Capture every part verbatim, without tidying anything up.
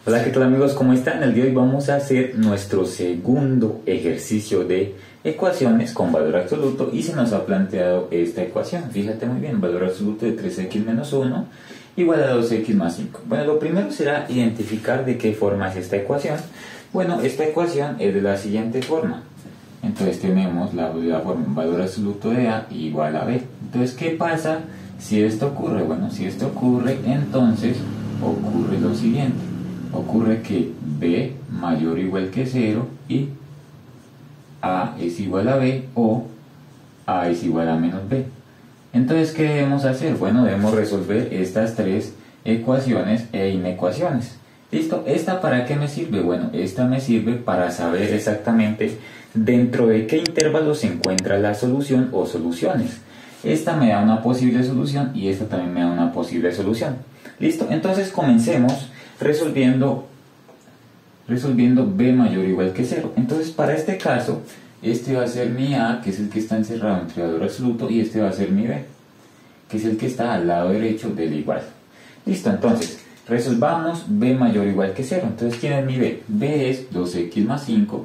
Hola, ¿qué tal amigos? ¿Cómo están? El día de hoy vamos a hacer nuestro segundo ejercicio de ecuaciones con valor absoluto y se nos ha planteado esta ecuación. Fíjate muy bien, valor absoluto de tres equis menos uno igual a dos equis más cinco. Bueno, lo primero será identificar de qué forma es esta ecuación. Bueno, esta ecuación es de la siguiente forma. Entonces tenemos la, la forma valor absoluto de A igual a B. Entonces, ¿qué pasa si esto ocurre? Bueno, si esto ocurre, entonces ocurre lo siguiente. Ocurre que B mayor o igual que cero y A es igual a B o A es igual a menos B. Entonces, ¿qué debemos hacer? Bueno, debemos resolver estas tres ecuaciones e inecuaciones. ¿Listo? ¿Esta para qué me sirve? Bueno, esta me sirve para saber exactamente dentro de qué intervalo se encuentra la solución o soluciones. Esta me da una posible solución y esta también me da una posible solución. ¿Listo? Entonces comencemos resolviendo, resolviendo B mayor o igual que cero. Entonces, para este caso, este va a ser mi A, que es el que está encerrado entre valor absoluto, y este va a ser mi B, que es el que está al lado derecho del igual. Listo, entonces, resolvamos B mayor o igual que cero. Entonces, ¿quién es mi B? B es dos equis más cinco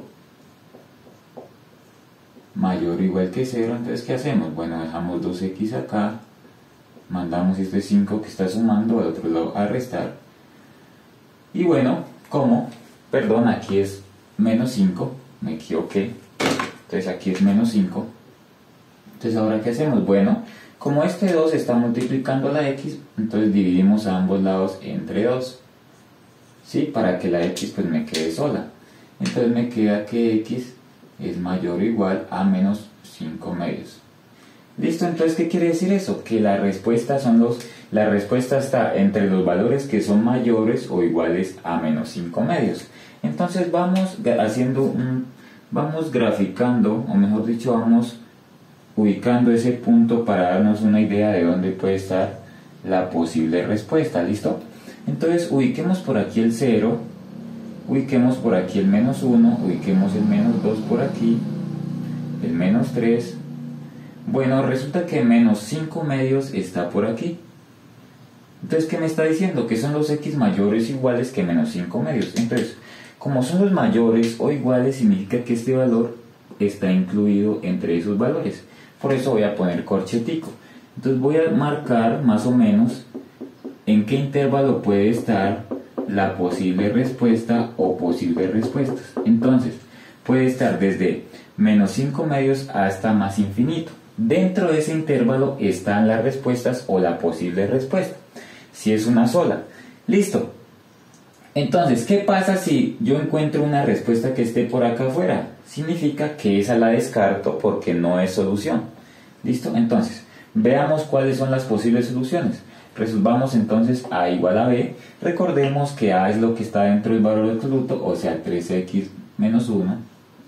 mayor o igual que cero. Entonces, ¿qué hacemos? Bueno, dejamos dos equis acá, mandamos este cinco que está sumando al otro lado a restar. Y bueno, como, perdón, aquí es menos cinco, me equivoqué, entonces aquí es menos cinco. Entonces, ¿ahora qué hacemos? Bueno, como este dos está multiplicando la x, entonces dividimos a ambos lados entre dos, ¿sí? Para que la x pues me quede sola. Entonces me queda que x es mayor o igual a menos cinco medios. ¿Listo? Entonces, ¿qué quiere decir eso? Que la respuesta son los, la respuesta está entre los valores que son mayores o iguales a menos cinco medios. Entonces vamos haciendo un, vamos graficando, o mejor dicho, vamos ubicando ese punto para darnos una idea de dónde puede estar la posible respuesta. ¿Listo? Entonces ubiquemos por aquí el cero, ubiquemos por aquí el menos uno, ubiquemos el menos dos por aquí, el menos tres. Bueno, resulta que menos cinco medios está por aquí. Entonces, ¿qué me está diciendo? Que son los x mayores o iguales que menos cinco medios. Entonces, como son los mayores o iguales, significa que este valor está incluido entre esos valores. Por eso voy a poner corchetico. Entonces voy a marcar más o menos en qué intervalo puede estar la posible respuesta o posibles respuestas. Entonces, puede estar desde menos cinco medios hasta más infinito. Dentro de ese intervalo están las respuestas o la posible respuesta, si es una sola. Listo. Entonces, ¿qué pasa si yo encuentro una respuesta que esté por acá afuera? Significa que esa la descarto porque no es solución. ¿Listo? Entonces, veamos cuáles son las posibles soluciones. Resolvamos entonces A igual a B. Recordemos que A es lo que está dentro del valor absoluto, o sea, tres equis menos uno.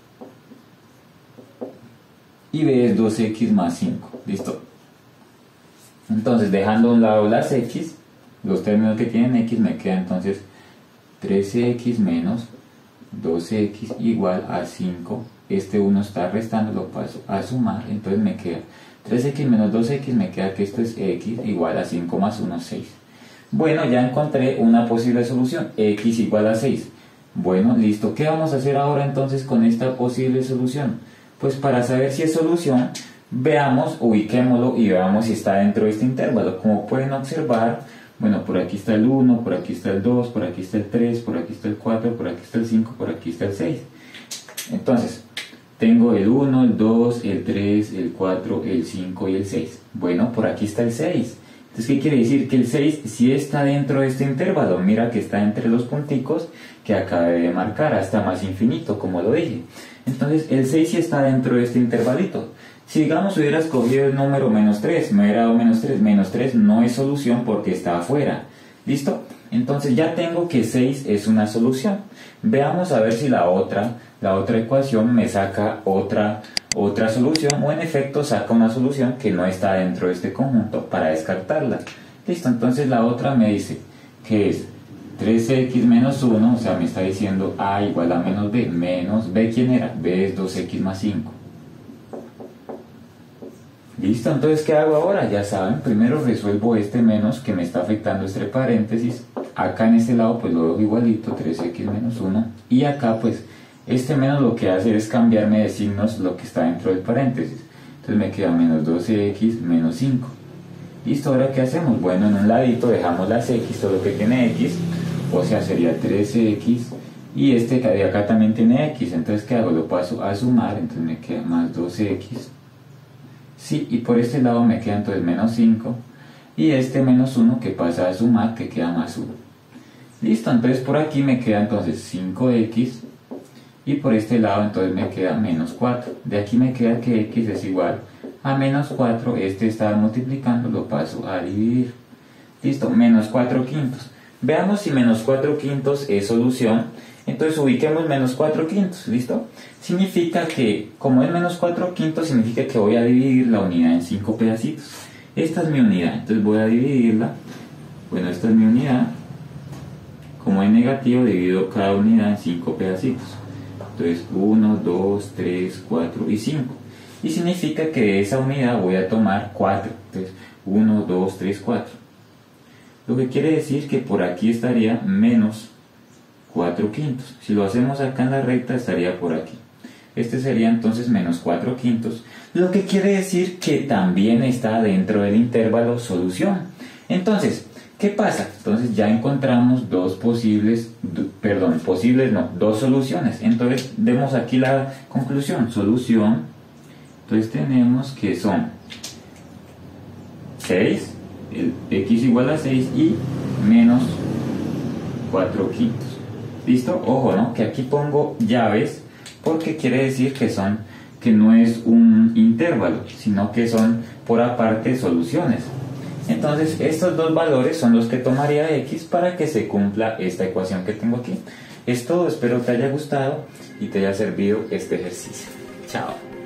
Y B es dos equis más cinco. ¿Listo? Entonces, dejando a un lado las x, los términos que tienen x, me queda entonces tres equis menos dos equis igual a cinco. Este uno está restando, lo paso a sumar, entonces me queda tres equis menos dos equis, me queda que esto es x igual a cinco más uno, seis. Bueno, ya encontré una posible solución, x igual a seis. Bueno, listo. ¿Qué vamos a hacer ahora entonces con esta posible solución? Pues para saber si es solución, veamos, ubiquémoslo y veamos si está dentro de este intervalo. Como pueden observar, bueno, por aquí está el uno, por aquí está el dos, por aquí está el tres, por aquí está el cuatro, por aquí está el cinco, por aquí está el seis. Entonces, tengo el uno, el dos, el tres, el cuatro, el cinco y el seis. Bueno, por aquí está el seis. Entonces, ¿qué quiere decir? Que el seis sí está dentro de este intervalo. Mira que está entre los punticos que acabé de marcar, hasta más infinito, como lo dije. Entonces, el seis sí está dentro de este intervalito. Si, digamos, hubiera escogido el número menos tres, me hubiera dado menos tres. Menos tres no es solución porque está afuera. ¿Listo? Entonces, ya tengo que seis es una solución. Veamos a ver si la otra, la otra ecuación me saca otra, otra solución, o en efecto saca una solución que no está dentro de este conjunto para descartarla. Listo, entonces la otra me dice que es tres equis menos uno, o sea, me está diciendo A igual a menos B. Menos B, ¿quién era? B es dos equis más cinco. Listo, entonces, ¿qué hago ahora? Ya saben, primero resuelvo este menos que me está afectando este paréntesis. acá en este lado pues lo dejo igualito, tres equis menos uno, y acá pues este menos lo que hace es cambiarme de signos lo que está dentro del paréntesis. Entonces me queda menos doce equis menos cinco. Listo, ahora ¿qué hacemos? Bueno, en un ladito dejamos las x, todo lo que tiene x, o sea sería trece equis, y este de acá también tiene x, entonces ¿qué hago? Lo paso a sumar, entonces me queda más doce equis. Sí, y por este lado me queda entonces menos cinco, y este menos uno que pasa a sumar, que queda más uno. Listo, entonces por aquí me queda entonces cinco equis, y por este lado entonces me queda menos cuatro. De aquí me queda que x es igual a menos cuatro, este está multiplicando, lo paso a dividir. Listo, menos cuatro quintos. Veamos si menos cuatro quintos es solución. Entonces ubiquemos menos cuatro quintos, ¿listo? Significa que, como es menos cuatro quintos, significa que voy a dividir la unidad en cinco pedacitos. Esta es mi unidad, entonces voy a dividirla. Bueno, esta es mi unidad. Como es negativo, divido cada unidad en cinco pedacitos. Entonces uno, dos, tres, cuatro y cinco. Y significa que de esa unidad voy a tomar cuatro. Entonces uno, dos, tres, cuatro. Lo que quiere decir que por aquí estaría menos cuatro quintos. Si lo hacemos acá en la recta estaría por aquí. Este sería entonces menos cuatro quintos. Lo que quiere decir que también está dentro del intervalo solución. Entonces, ¿qué pasa? Entonces ya encontramos dos posibles, perdón, posibles no, dos soluciones. Entonces vemos aquí la conclusión, solución. Entonces tenemos que son seis, el x igual a seis y menos cuatro quintos. ¿Listo? Ojo, ¿no? Que aquí pongo llaves porque quiere decir que son, que no es un intervalo, sino que son por aparte soluciones. Entonces estos dos valores son los que tomaría x para que se cumpla esta ecuación que tengo aquí. Es todo, espero te haya gustado y te haya servido este ejercicio. Chao.